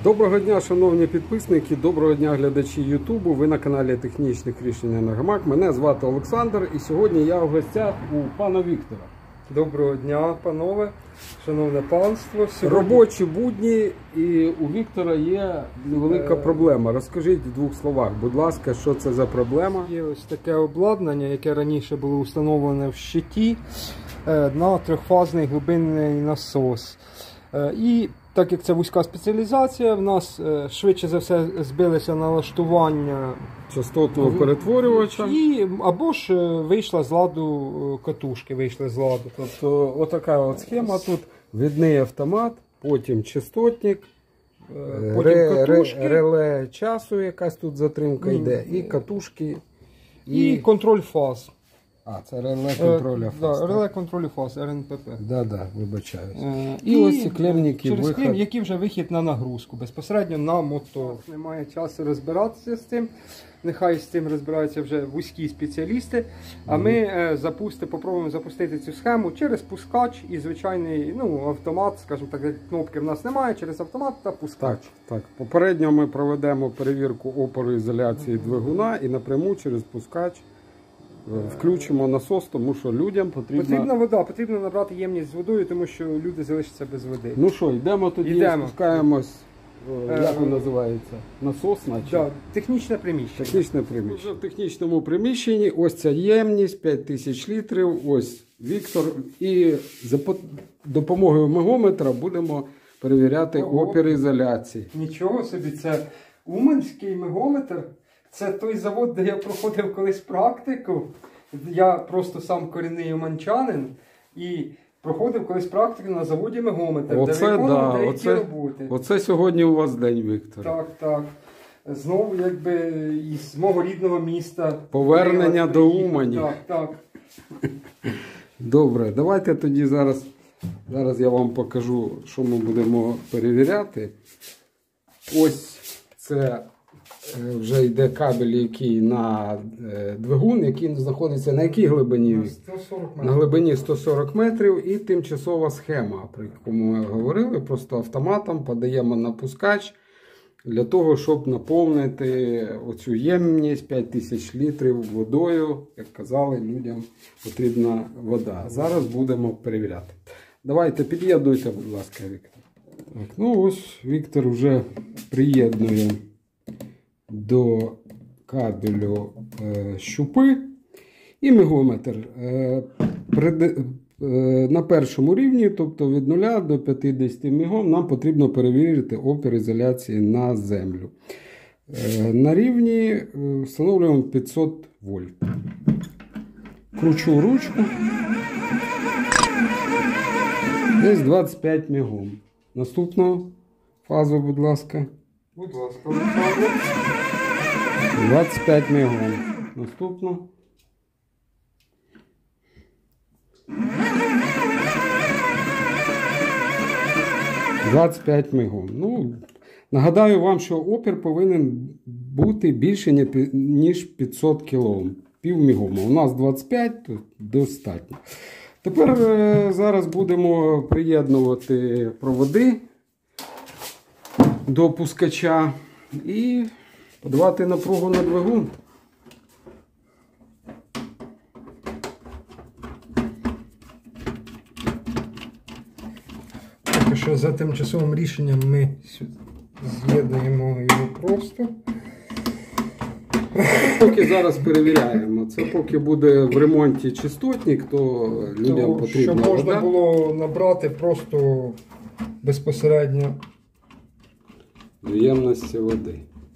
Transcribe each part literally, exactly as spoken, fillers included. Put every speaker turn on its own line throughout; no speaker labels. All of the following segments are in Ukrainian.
Доброго дня, шановні підписники, доброго дня глядачі Ютубу. Ви на каналі Технічних рішень Енергомаг. Мене звати Олександр і сьогодні я в гостях у пана Віктора.
Доброго дня, панове, шановне панство. Сьогодні...
Робочі будні, і у Віктора є невелика проблема. Розкажіть в двох словах, будь ласка, що це за проблема?
Є ось таке обладнання, яке раніше було встановлене в щиті на трьохфазний глибинний насос. І так як це вузька спеціалізація, в нас швидше за все збилися налаштування
частотного перетворювача.
І, або ж вийшла з ладу катушки, вийшли з ладу.
Тобто отака от схема тут. Відний автомат, потім частотник, потім ре, катушки. Реле часу, якась тут затримка Ні. йде, і катушки.
І, і контроль фаз.
А, це реле контролю фаз.
Да, реле контролю фаз, РНПП.
Так, да, да, вибачаюсь.
Е,
і, і ось ці клемники.
Через
виход...
клем, які вже вихід на нагрузку, безпосередньо на мотор. Немає часу розбиратися з цим. Нехай з цим розбираються вже вузькі спеціалісти. А mm. ми е, запусти, попробуємо запустити цю схему через пускач і звичайний ну, автомат, скажімо так, кнопки в нас немає, через автомат та пускач.
Так, так. Попередньо ми проведемо перевірку опороізоляції двигуна і напряму через пускач включимо насос, тому що людям потрібна...
Потрібна вода, потрібно набрати ємність з водою, тому що люди залишаться без води.
Ну що, йдемо тоді, йдемо. Спускаємось, як він називається? Насос, наче?
Да, технічне приміщення.
Технічне приміщення. Вже в технічному приміщенні ось ця ємність, п'ять тисяч літрів, ось Віктор. І за допомогою мегометра будемо перевіряти Ого. опір ізоляції.
Нічого собі, це Уманський мегометр. Це той завод, де я проходив колись практику. Я просто сам корінний уманчанин і проходив колись практику на заводі мегометр,
оце,
де виконував
да,
деякі
оце,
роботи.
Оце сьогодні у вас день, Віктор.
Так, так. Знову якби із мого рідного міста.
Повернення до Умані.
Так, так.
Добре, давайте тоді зараз, зараз я вам покажу, що ми будемо перевіряти. Ось це... Вже йде кабель, який на двигун, який знаходиться на якій глибині?
На сто сорок метрів.
На глибині сто сорок метрів і тимчасова схема, про яку ми говорили. Просто автоматом подаємо на пускач для того, щоб наповнити оцю ємність п'ять тисяч літрів водою. Як казали, людям потрібна вода. Зараз будемо перевіряти. Давайте під'єднуйте, будь ласка, Віктор. Так, ну ось Віктор вже приєднує до кабелю е, щупи і мегометр. Е, пред, е, на першому рівні, тобто від нуля до п'ятдесят мегом, нам потрібно перевірити опір ізоляції на землю. Е, на рівні е, встановлюємо п'ятсот вольт. Кручу ручку. Десь двадцять п'ять мегом. Наступну фазу, будь ласка.
Будь ласка,
двадцять п'ять мегом. Наступно. двадцять п'ять мегом. Ну, нагадаю вам, що опір повинен бути більше, ніж п'ятсот кілоом. Пів мегома. У нас двадцять п'ять, то достатньо. Тепер зараз будемо приєднувати проводи до пускача і подавати напругу на двигун.
Поки що за тимчасовим рішенням ми з'єднуємо його просто.
Поки зараз перевіряємо. Це поки буде в ремонті частотник, то людям то, потрібно
щоб можна
вода.
було набрати просто безпосередньо
до ємності води.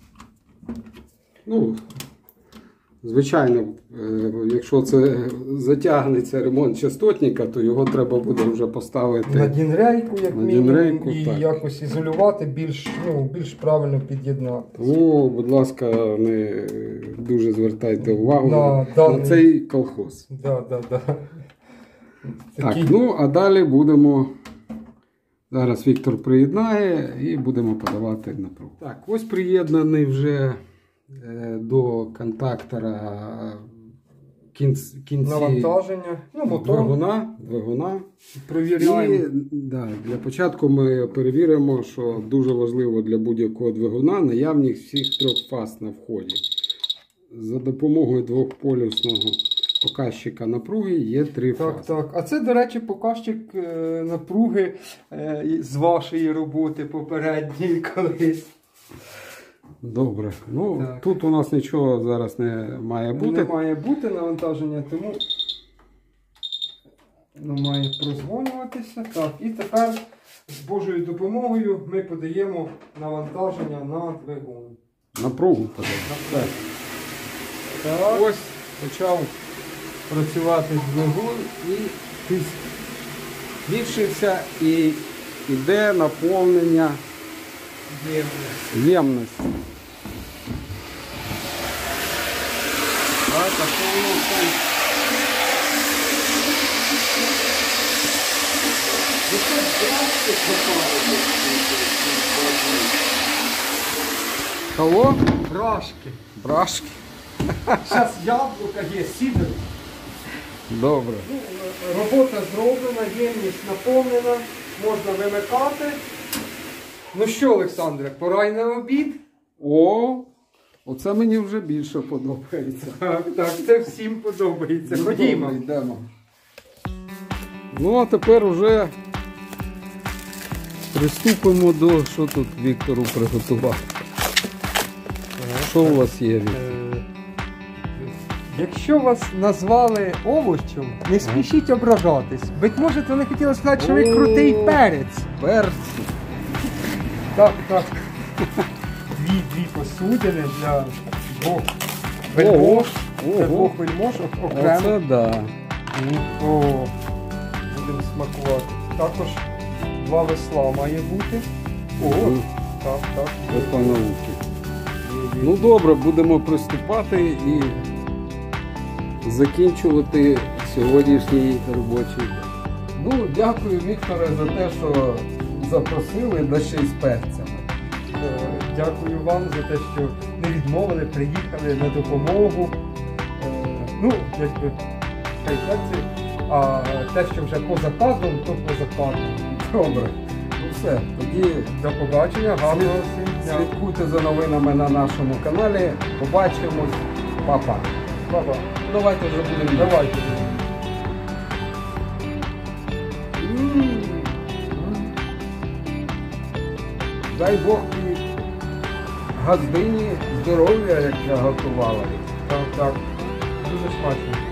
Ну, звичайно, якщо це затягнеться ремонт частотника, то його треба буде вже поставити
на дінрейку, як
на
мінімум,
дінрейку,
і
так.
якось ізолювати, більш, ну, більш правильно під'єднати.
Тому, будь ласка, не дуже звертайте увагу
на,
на,
даний...
на цей колхоз.
Да, да, да.
Так,
Такі...
ну, а далі будемо... Зараз Віктор приєднає і будемо подавати напругу. Так, ось приєднаний вже до контактора кінці, кінці
Навантаження, ну, мотор.
двигуна, двигуна.
Провіряємо.
І да, для початку ми перевіримо, що дуже важливо для будь-якого двигуна наявність всіх трьох фаз на вході. За допомогою двохполюсного показчика напруги є три
Так,
фази.
так. А це, до речі, показчик е, напруги е, і- з вашої роботи попередньої колись.
Добре. Ну,
Так.
тут у нас нічого зараз не має бути.
Не має бути навантаження, тому воно має прозвонюватися. Так, і тепер з Божою допомогою ми подаємо навантаження на двигун.
Напругу подати. Так.
Так.
Ось почав працювати двигун і тиск збільшився і йде наповнення
Є.
ємності. Так, а що воно там? Ну, це брашки попали. Кого?
Брашки.
Брашки.
Зараз яблука є, сідер.
Добре.
Ну, робота зроблена, ємність наповнена, можна вимикати. Ну що, Олександре, пора й на обід?
О, оце мені вже більше подобається.
Так, так, це всім подобається. Ходімо.
Добре, йдемо. Ну, а тепер уже приступимо до, що тут Віктору приготував. Що у вас є, Віктор?
Е, Якщо вас назвали овочем, не спішіть ображатись. Быть може, вони хотіли сказати, що ви
О.
крутий перець.
Перці.
Так, так. Дві, дві посудини для двох вельмож. Для
Ого.
двох вельмож ок- окремо.
Оце да.
О, будемо смакувати. Також два весла має бути. О,
Мгм.
так, так.
Це по науці.
Є, є.
Ну добре, будемо приступати і закінчувати сьогоднішній робочий день. Ну, дякую, Вікторе, за те, що запросили, да ще й з перцями.
Е, Дякую вам за те, що не відмовили, приїхали на допомогу. Е, Ну, якби хай перці, а те, що вже поза кадром, то поза кадром.
Добре. Ну все, тоді
До побачення, гарного всім дня.
слідкуйте за новинами на нашому каналі. Побачимось. Па-па.
Баба,
Давайте вже будемо.
давайте.
М. Дай Бог і газдині здоров'я, як я готувала.
Так, так. Дуже смачно.